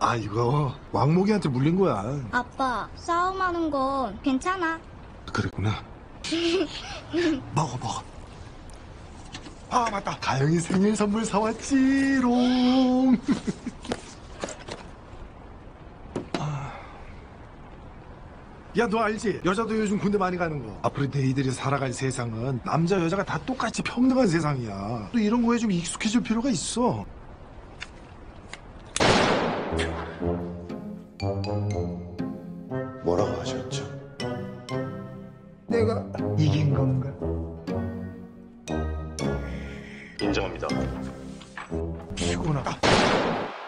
아, 이거 왕목이한테 물린 거야. 아빠, 싸움하는 건 괜찮아. 그랬구나. 먹어. 아, 맞다. 가영이 생일 선물 사왔지롱. 야, 너 알지? 여자도 요즘 군대 많이 가는 거. 앞으로 너희들이 살아갈 세상은 남자 여자가 다 똑같이 평등한 세상이야. 또 이런 거에 좀 익숙해질 필요가 있어. 뭐라고 하셨죠? 내가 이긴 건가? 인정합니다. 피곤하다.